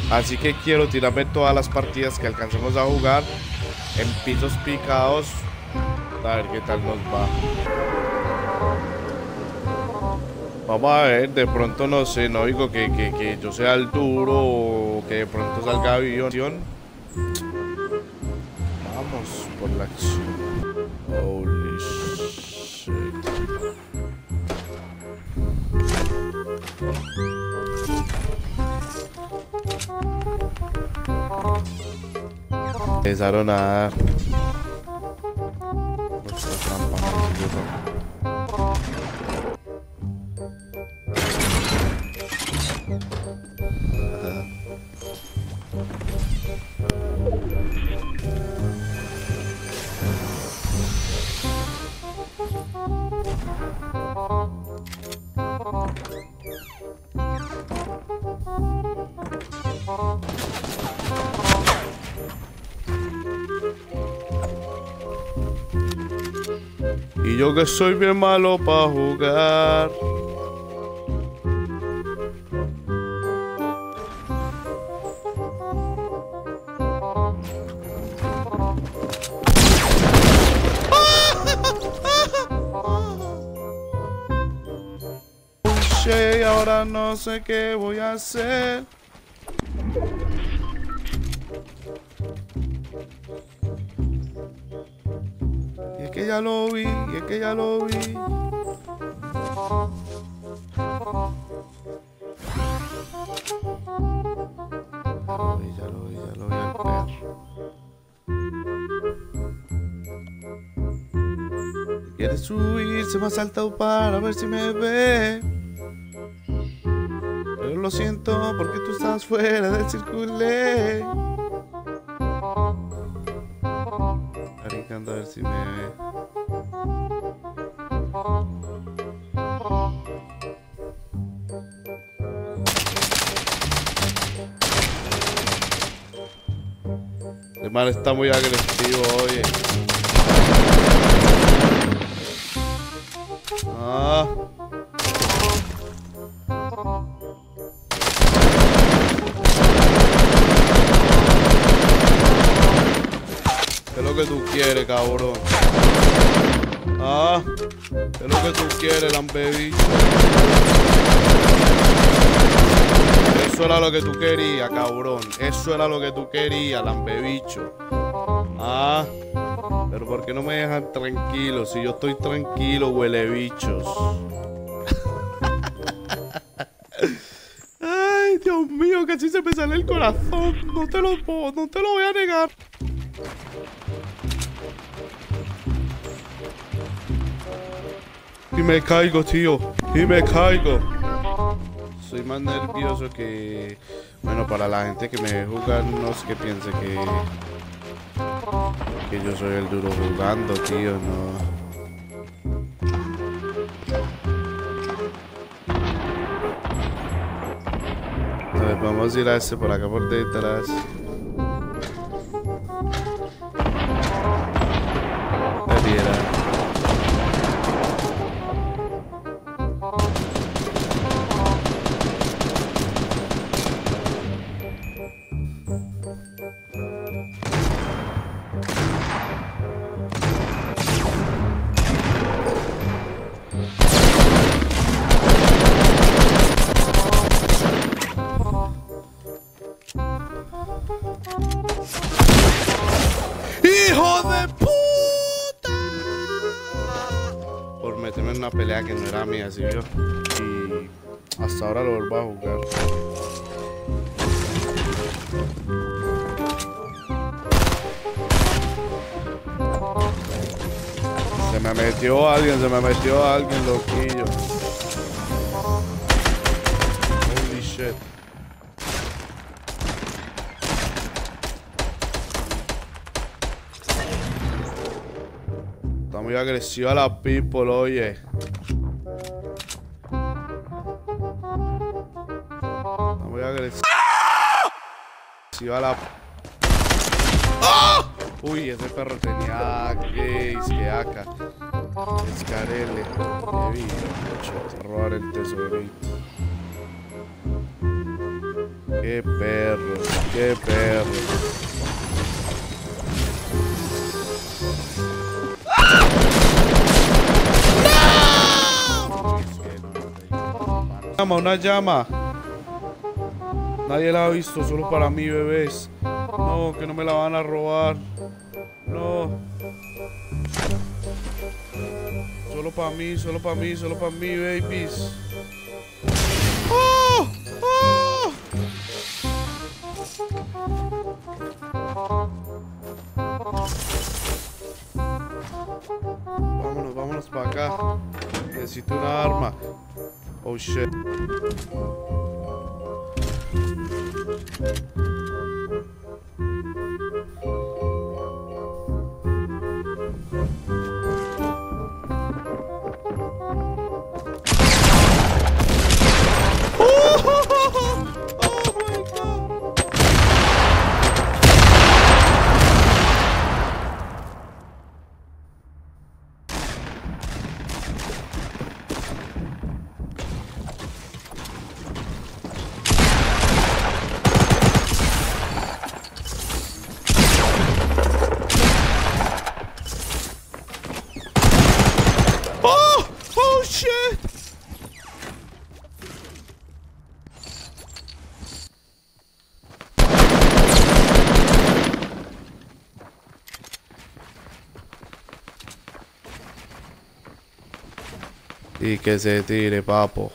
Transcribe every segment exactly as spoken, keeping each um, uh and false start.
Así que quiero tirarme todas las partidas que alcancemos a jugar en pisos picados. A ver qué tal nos va. Vamos a ver, de pronto no sé, no digo que, que, que yo sea el duro o que de pronto salga avión. Vamos por la acción. Holy shit. Empezaron a dar. Y yo que soy bien malo para jugar. Y ahora no sé qué voy a hacer. Y es que ya lo vi, y es que ya lo vi. Ya lo vi, ya lo vi, ya lo vi al perro. Si quieres subir, se me ha saltado para ver si me ve. Pero lo siento porque tú estás fuera del circulé. Arrancando a ver si me ve. El man está muy agresivo, oye. Ah. ¿Qué es lo que tú quieres, cabrón? Ah, ¿qué es lo que tú quieres, lambebicho? Eso era lo que tú querías, cabrón. Eso era lo que tú querías, lambebicho. Ah, pero ¿por qué no me dejan tranquilo? Si yo estoy tranquilo, huele bichos. Ay, Dios mío, casi se me sale el corazón. No te lo puedo, no te lo voy a negar. Y me caigo, tío. Y me caigo. Soy más nervioso que... Bueno, para la gente que me ve jugar, no es que piense que... Que yo soy el duro jugando, tío, no. A ver, vamos a ir a este por acá por detrás. Me viera. ¡Hijo de puta! Por meterme en una pelea que no era mía, ¿sí vio? Y hasta ahora lo vuelvo a jugar. Se me metió alguien, se me metió alguien, loquillo. Holy shit. Está muy agresiva la people, oye. Está muy agresiva la... ¡Ah! Uy, ese perro tenía que que acá. Escarele. Qué bien, mucho. Robar el tesorito. Qué perro, qué perro. ¡No! Una llama. Nadie la ha visto, solo para mí, bebés. No, que no me la van a robar. No. Solo para mí, solo para mí, solo para mí, babies. ¡Oh! ¡Oh! Vámonos, vámonos para acá. Necesito una arma. Oh shit. Y que se tire, papo.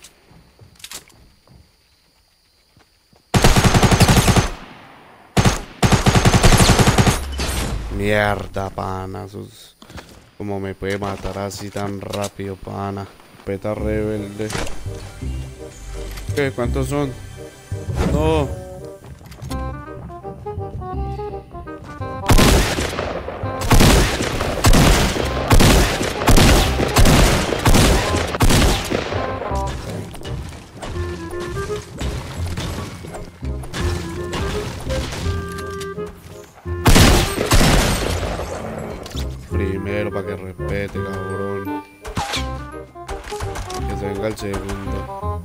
Mierda, pana. Sus... ¿Cómo me puede matar así tan rápido, pana? Peta rebelde. ¿Qué? ¿Cuántos son? No. Primero para que respete, cabrón. Que se venga el segundo.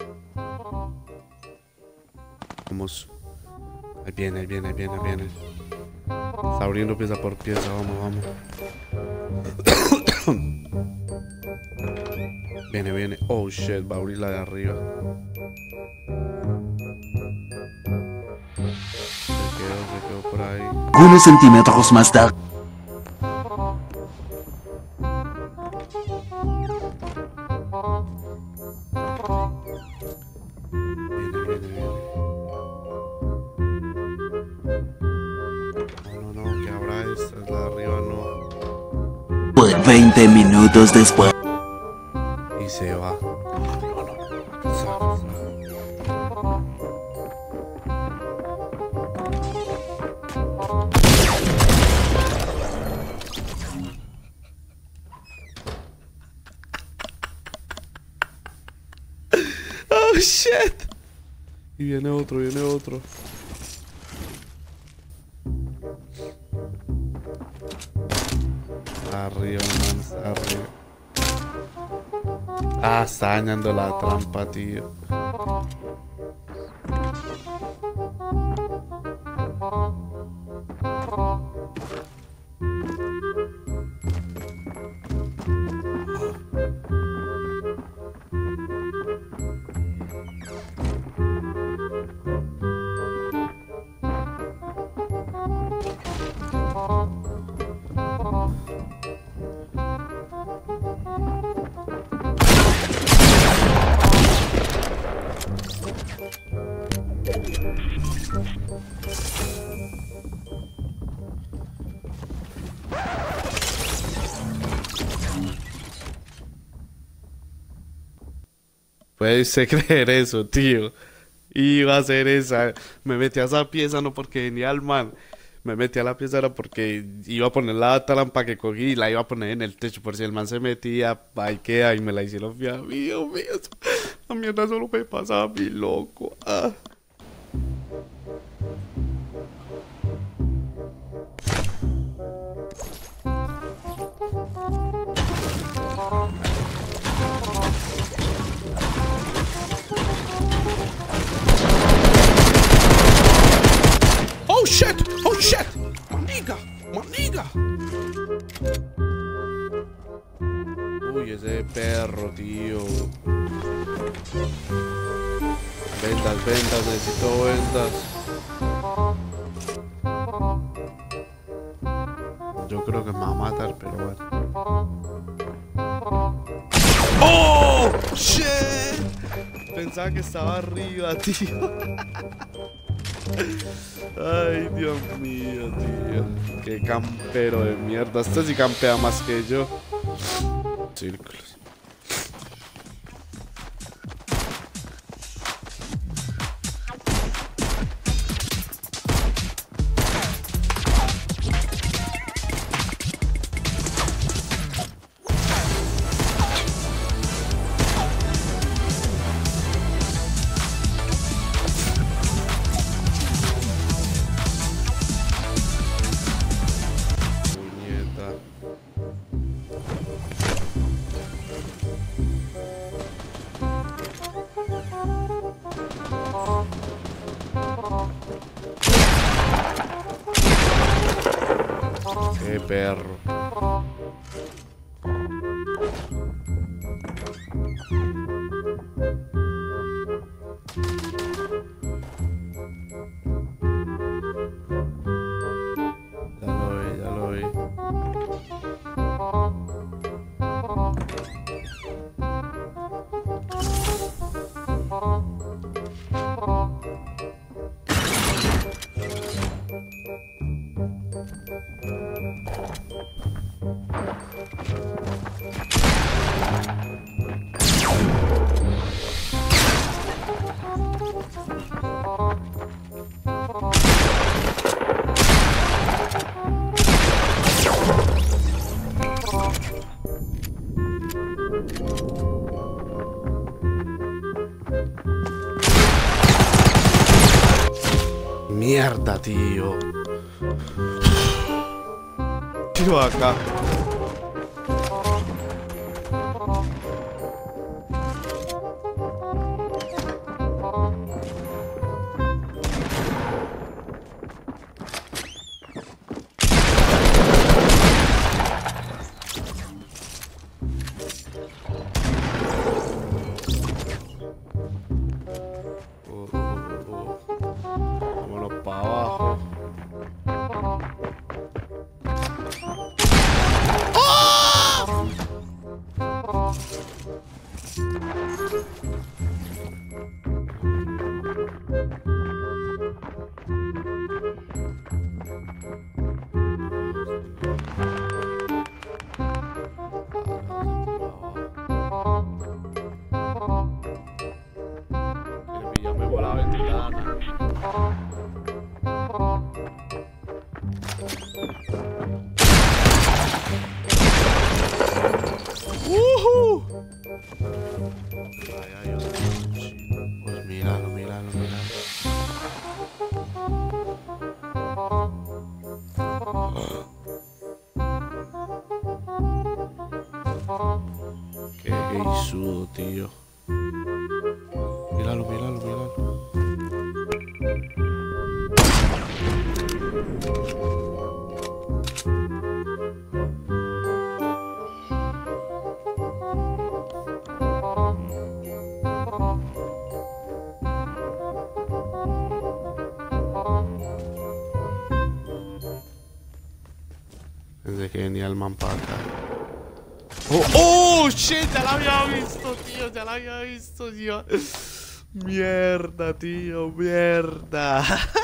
Vamos. Ahí viene, ahí viene, ahí viene, ahí viene. Está abriendo pieza por pieza, vamos, vamos. Viene, viene. Oh shit, va a abrir la de arriba. Se quedó, se quedó por ahí. Algunos centímetros más tarde. veinte minutos después. Y se va. No, no, oh shit. Y viene otro, viene otro. Arriba, man, arriba. Ah, está dañando la trampa, tío. Puedes creer eso, tío. Iba a hacer esa. Me metí a esa pieza no porque venía al man. Me metí a la pieza era porque iba a poner la trampa que cogí y la iba a poner en el techo. Por si el man se metía, ahí queda y me la hicieron fía. Dios mío, la mierda solo me pasa a mí, loco. Ah. ventas, necesito ventas. Yo creo que me va a matar, pero bueno. ¡Oh! ¡Shit! Pensaba que estaba arriba, tío. Ay, Dios mío, tío. Qué campero de mierda. Este sí campea más que yo. Círculos. Qué perro. Ya lo vi, ya lo vi. Mierda, tío. Tiro acá. Uh-huh. Ay, ay, pues míralo, míralo, míralo. Qué geisudo, tío. Míralo, míralo, míralo. Desde que venía el man para acá. Oh, oh, shit, ya la había visto, tío, ya la había visto, tío. Mierda, tío, mierda.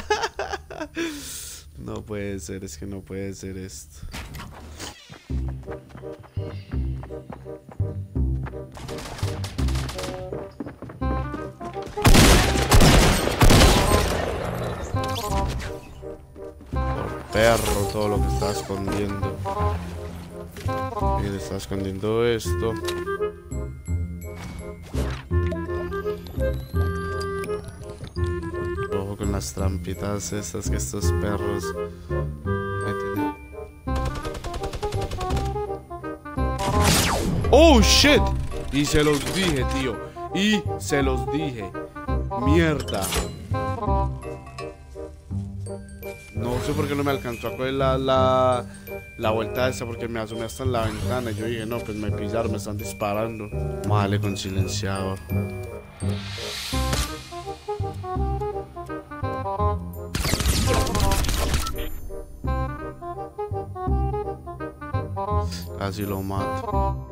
No puede ser, es que no puede ser esto. Por perro, todo lo que está escondiendo. Él está escondiendo esto. Ojo con las trampitas estas que estos perros me tienen. Oh shit. Y se los dije, tío. Y se los dije. Mierda. No sé por qué no me alcanzó a coger la, la, la vuelta esa, porque me asomé hasta en la ventana. Y yo dije, no, pues me pillaron, me están disparando. Vale, con silenciador. Casi lo mato.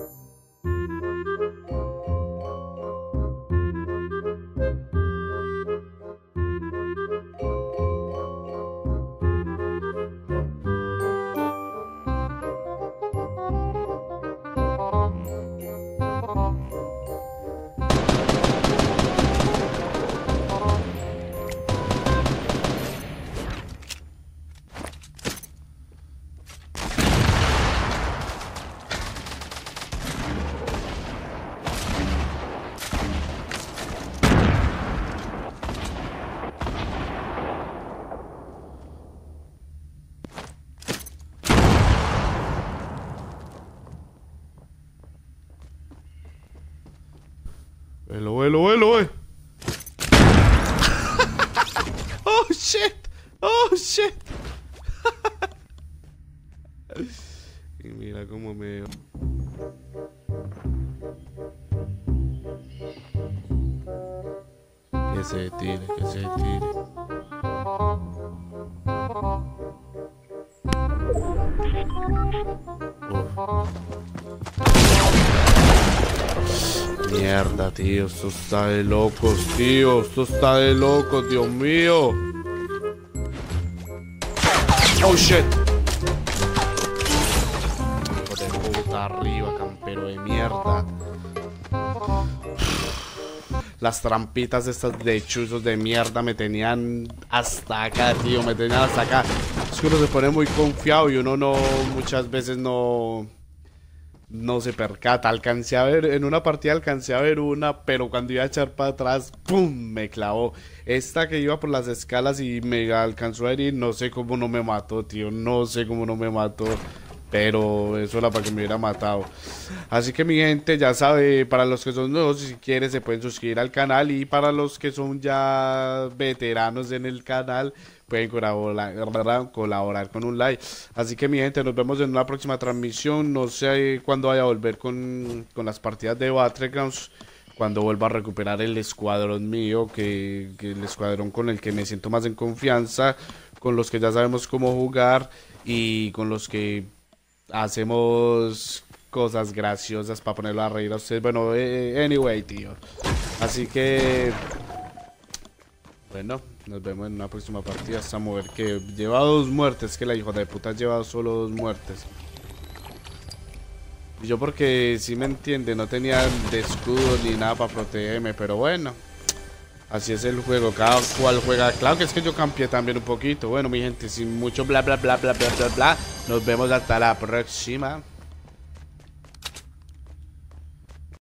Velo, velo, velo, velo. Oh shit. Oh shit. Y mira cómo me... Que se tire, que se tire. Uf. Mierda, tío, esto está de locos, tío, esto está de locos, Dios mío. Oh shit. Hijo de puta, arriba, campero de mierda. Las trampitas estas de chuzos de mierda me tenían hasta acá, tío, me tenían hasta acá. Es que uno se pone muy confiado y uno no, muchas veces no... No se percata. Alcancé a ver, en una partida alcancé a ver una, pero cuando iba a echar para atrás, ¡pum! Me clavó. Esta que iba por las escalas y me alcanzó a herir, no sé cómo no me mató, tío. No sé cómo no me mató. Pero eso era para que me hubiera matado. Así que mi gente, ya sabe, para los que son nuevos, si quieren se pueden suscribir al canal. Y para los que son ya veteranos en el canal, pueden colaborar, colaborar con un like. Así que mi gente, nos vemos en una próxima transmisión. No sé cuándo vaya a volver con, con las partidas de Battlegrounds. Cuando vuelva a recuperar el escuadrón mío, que, que el escuadrón con el que me siento más en confianza, con los que ya sabemos cómo jugar y con los que hacemos cosas graciosas para ponerlo a reír a ustedes. Bueno, eh, anyway, tío. Así que... Bueno, nos vemos en una próxima partida. Esta mujer que lleva dos muertes, que la hija de puta lleva solo dos muertes. Y yo porque, si me entiende, no tenía de escudo ni nada para protegerme, pero bueno. Así es el juego, cada cual juega. Claro que es que yo cambié también un poquito. Bueno, mi gente, sin mucho bla bla bla bla bla bla bla. Nos vemos hasta la próxima.